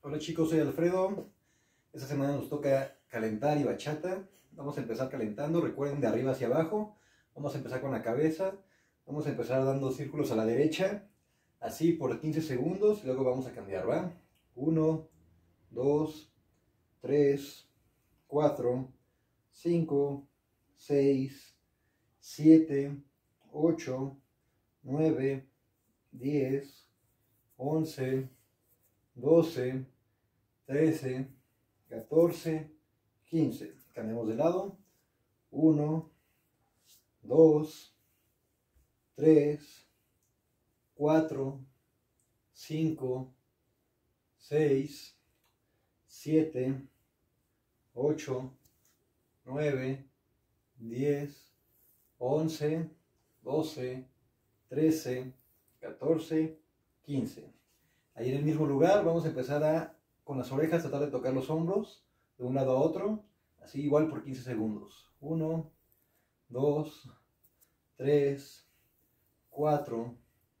Hola chicos, soy Alfredo. Esta semana nos toca calentar y bachata. Vamos a empezar calentando, recuerden, de arriba hacia abajo. Vamos a empezar con la cabeza. Vamos a empezar dando círculos a la derecha, así por 15 segundos. Y luego vamos a cambiar, ¿va? 1, 2, 3, 4, 5, 6, 7, 8, 9, 10, 11, 12, 13, 14, 15. Cambiamos de lado. 1, 2, 3, 4, 5, 6, 7, 8, 9, 10, 11, 12, 13, 14, 15. Ahí en el mismo lugar vamos a empezar con las orejas, tratar de tocar los hombros de un lado a otro, así igual por 15 segundos. 1, 2, 3, 4,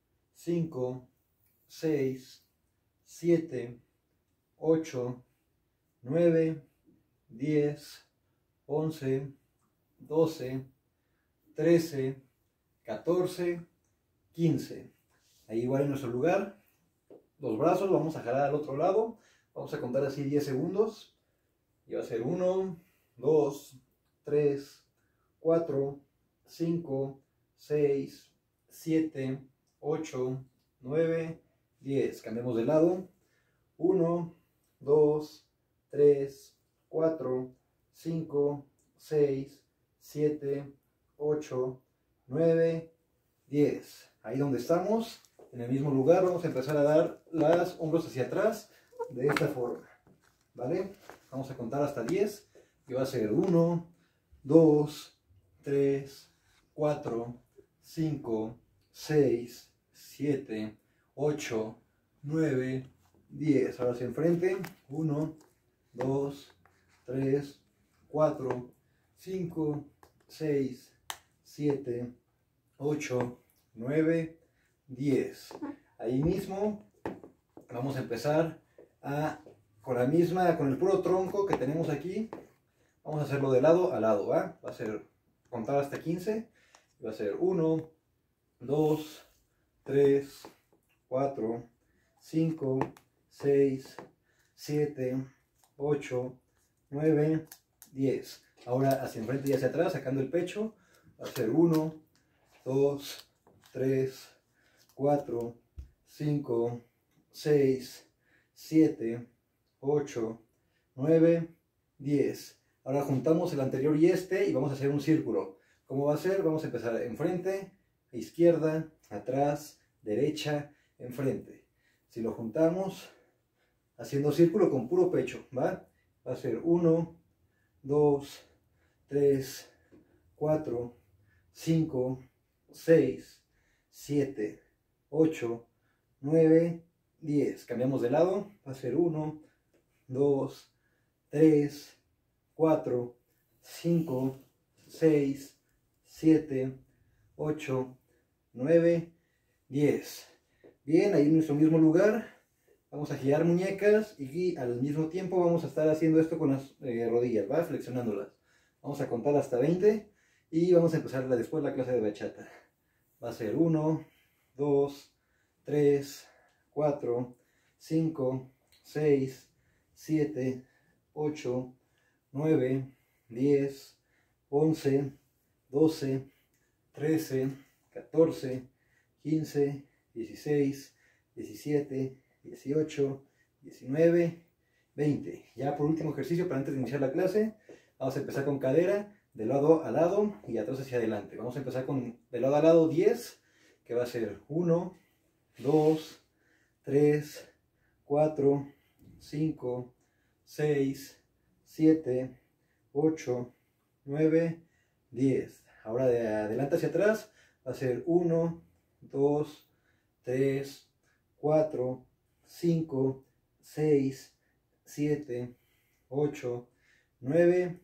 5, 6, 7, 8, 9, 10, 11, 12, 13, 14, 15. Ahí igual en nuestro lugar. Los brazos vamos a jalar al otro lado. Vamos a contar así 10 segundos. Y va a ser 1, 2, 3, 4, 5, 6, 7, 8, 9, 10. Cambiamos de lado. 1, 2, 3, 4, 5, 6, 7, 8, 9, 10. Ahí donde estamos, en el mismo lugar, vamos a empezar a dar los hombros hacia atrás de esta forma, ¿vale? Vamos a contar hasta 10 y va a ser 1, 2, 3, 4, 5, 6, 7, 8, 9, 10. Ahora hacia enfrente. 1, 2, 3, 4, 5, 6, 7, 8, 9, 10. Ahí mismo vamos a empezar con el puro tronco que tenemos aquí. Vamos a hacerlo de lado a lado, ¿va? Va a ser contar hasta 15. Va a ser 1, 2, 3, 4, 5, 6, 7, 8, 9, 10. Ahora hacia enfrente y hacia atrás, sacando el pecho. Va a ser 1, 2, 3, 4, 5, 6, 7, 8, 9, 10. Ahora juntamos el anterior y y vamos a hacer un círculo. ¿Cómo va a ser? Vamos a empezar enfrente, izquierda, atrás, derecha, enfrente. Si lo juntamos, haciendo círculo con puro pecho, ¿va? Va a ser 1, 2, 3, 4, 5, 6, 7, 8, 9, 10. Cambiamos de lado. Va a ser 1, 2, 3, 4, 5, 6, 7, 8, 9, 10. Bien, ahí en nuestro mismo lugar. Vamos a girar muñecas y al mismo tiempo vamos a estar haciendo esto con las rodillas, ¿va? Flexionándolas. Vamos a contar hasta 20 y vamos a empezar después la clase de bachata. Va a ser 1, 2, 3, 4, 5, 6, 7, 8, 9, 10, 11, 12, 13, 14, 15, 16, 17, 18, 19, 20. Ya por último ejercicio, para antes de iniciar la clase, vamos a empezar con cadera de lado a lado y atrás hacia adelante. Vamos a empezar con de lado a lado 10, que va a ser 1, 2, 3, 4, 5, 6, 7, 8, 9, 10. Ahora de adelante hacia atrás va a ser 1, 2, 3, 4, 5, 6, 7, 8, 9,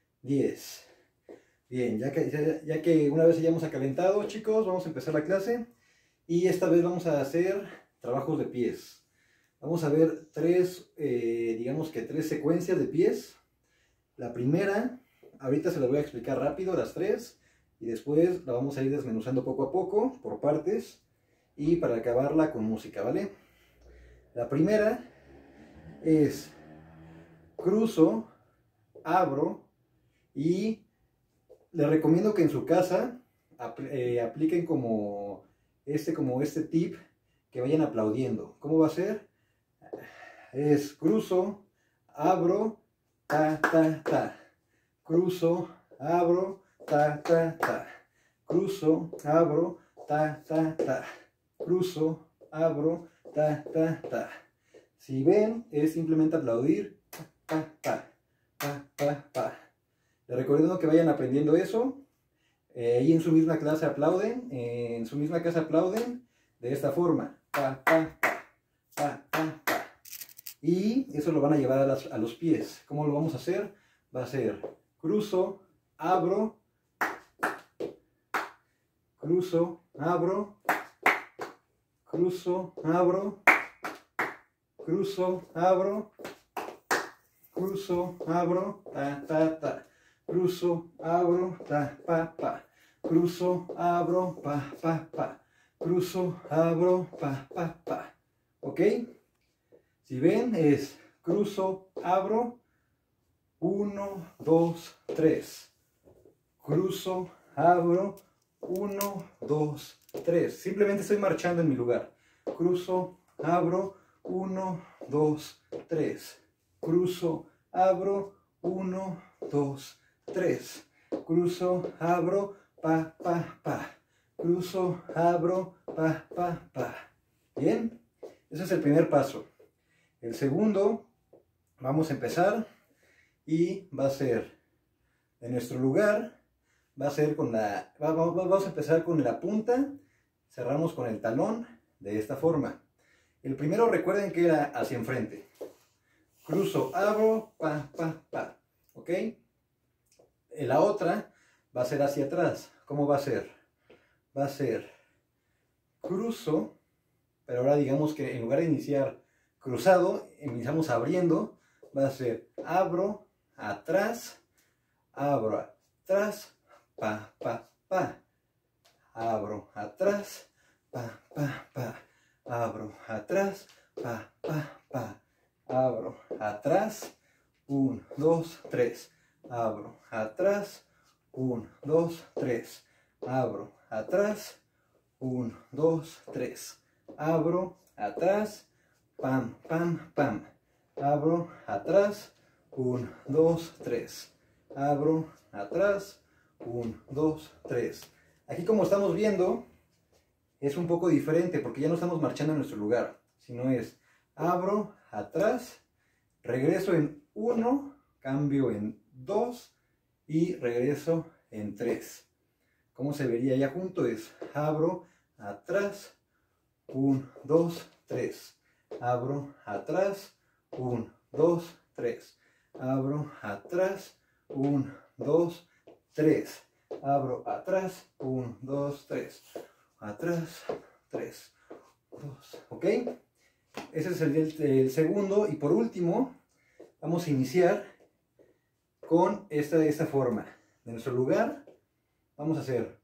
10. Bien, ya que una vez hayamos calentado, chicos, vamos a empezar la clase. Y esta vez vamos a hacer trabajos de pies. Vamos a ver digamos que tres secuencias de pies. La primera, ahorita se las voy a explicar rápido, las tres, y después la vamos a ir desmenuzando poco a poco, por partes, y para acabarla con música, ¿vale? La primera es cruzo, abro, y les recomiendo que en su casa apliquen como este tip, que vayan aplaudiendo. ¿Cómo va a ser? Es cruzo, abro, ta, ta, ta. Cruzo, abro, ta, ta, ta. Cruzo, abro, ta, ta, ta. Cruzo, abro, ta, ta, ta. Si ven, es simplemente aplaudir, pa, pa, pa, pa, pa. Les recomiendo que vayan aprendiendo eso. Ahí en su misma clase aplauden, en su misma casa aplauden de esta forma. Pa, pa, pa, pa, pa, pa. Y eso lo van a llevar a los pies. ¿Cómo lo vamos a hacer? Va a ser cruzo, abro, cruzo, abro, cruzo, abro, cruzo, abro, cruzo, abro, ta, ta, ta. Cruzo, abro, ta, pa, pa. Cruzo, abro, pa, pa, pa. Cruzo, abro, pa, pa, pa. ¿Ok? Si ven, es cruzo, abro, 1, 2, 3. Cruzo, abro, 1, 2, 3. Simplemente estoy marchando en mi lugar. Cruzo, abro, 1, 2, 3. Cruzo, abro, 1, 2, 3. Cruzo, abro, pa, pa, pa. Cruzo, abro, pa, pa, pa. Bien, ese es el primer paso. El segundo, vamos a empezar y va a ser en nuestro lugar, va a ser vamos a empezar con la punta, cerramos con el talón de esta forma. El primero recuerden que era hacia enfrente. Cruzo, abro, pa, pa, pa. ¿Ok? La otra va a ser hacia atrás. ¿Cómo va a ser? Va a ser cruzo, pero ahora digamos que en lugar de iniciar cruzado, iniciamos abriendo. Va a ser abro, atrás, abro, atrás, pa, pa, pa. Abro, atrás, pa, pa, pa. Abro, atrás, pa, pa, pa. Abro, atrás, 1, 2, 3. Abro, atrás, 1, 2, 3. Abro, atrás, 1, 2, 3. Abro, atrás, pam, pam, pam. Abro, atrás, 1, 2, 3. Abro, atrás, 1, 2, 3. Aquí, como estamos viendo, es un poco diferente porque ya no estamos marchando en nuestro lugar, sino es abro, atrás, regreso en 1, cambio en 2 y regreso en 3. ¿Cómo se vería ya junto? Es abro, atrás, 1, 2, 3. Abro, atrás, 1, 2, 3. Abro, atrás, 1, 2, 3. Abro, atrás, 1, 2, 3. Atrás, 3, 2. ¿Ok? Ese es el segundo. Y por último, vamos a iniciar con de esta forma. De nuestro lugar, vamos a hacer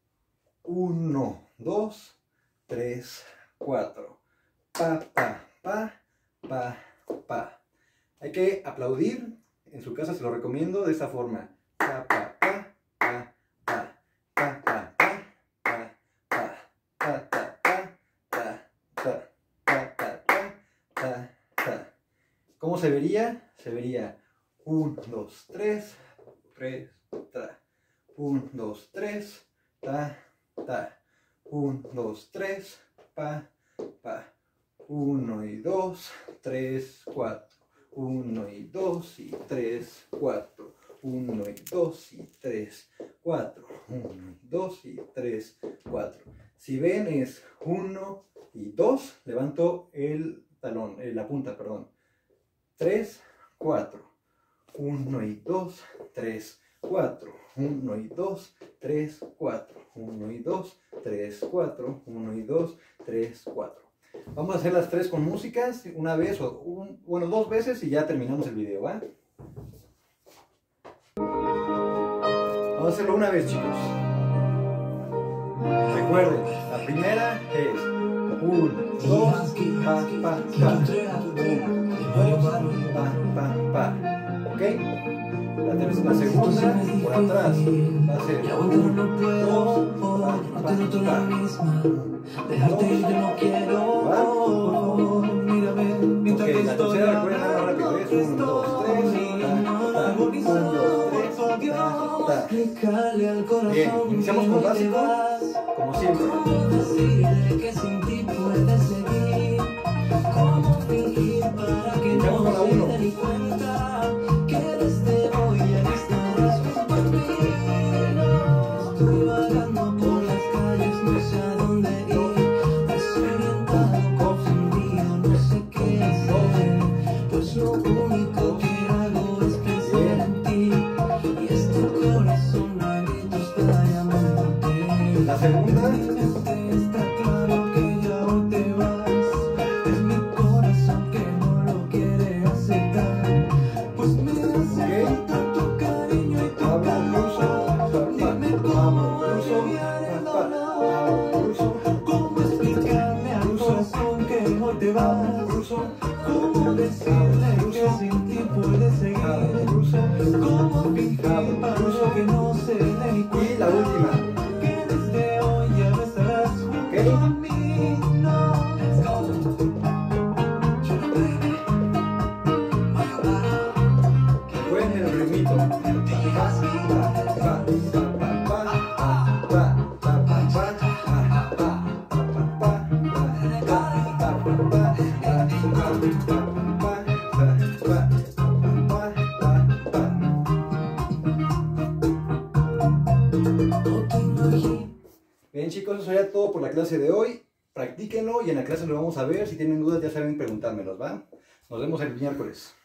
1, 2, 3, 4. Pa, pa, pa, pa, pa. Hay que aplaudir. En su casa se lo recomiendo de esta forma. Pa, pa, pa, pa, pa. Pa, pa, pa, pa, pa. Pa, pa, pa, pa, pa. Pa, pa, pa, pa, pa. ¿Cómo se vería? Se vería 1, 2, 3, 3, ta. 1, 2, 3, ta, ta. 1, 2, 3, pa, pa. 1 y 2, 3, 4. 1 y 2 y 3, 4. 1 y 2 y 3, 4. 1 y 2 y 3, 4. Si ven es 1 y 2, levanto el talón, la punta, perdón. 3, 4. 1 y 2, 3, 4. 1 y 2, 3, 4. 1 y 2, 3, 4. 1 y 2, 3, 4. Vamos a hacer las 3 con músicas, una vez o bueno, 2 veces y ya terminamos el video, ¿va? Vamos a hacerlo una vez, chicos. Recuerden, la primera es 1, 2, pa, pa, pa. 1, 2, pa, pa, pa. ¿Ok? La segunda, por atrás, va a ser 1, 2, pa, pa, pa. Dejarte ir yo no quiero. Mírame mientras Ok, que la estoy tercera, recuerden más rápido, es 1, 2, 3, ta, 1, 2, 3, ta, ta. Bien, iniciamos con básico, como siempre. Decirle que sin ti puedes seguir. Cómo fingir para que Iniciamos con la no 1. se dé cuenta que desde hoy ya estarás junto a mí. Estoy vagando por las calles, no sé a dónde ir. Desorientado, confundido, no sé qué hacer. Pues lo único que hago es pensar en ti. Y este corazón a gritos está llamándote. La segunda. En mi mente está claro que ya hoy te vas. Es mi corazón que no lo quiere aceptar. Pues me hace falta tu cariño y tu calor. Dime cómo aliviar el dolor. Cómo explicarle al corazón que hoy te vas. Cómo decirle que sin ti puedes seguir. Cómo fingir para que no se dé ni cuenta. Y la última. Que desde hoy ya no estarás junto a mí. No, let's go. Recuerden el ritmito. Bien, chicos, eso sería todo por la clase de hoy. Practíquenlo y en la clase lo vamos a ver. Si tienen dudas ya saben preguntármelos, ¿va? Nos vemos el miércoles.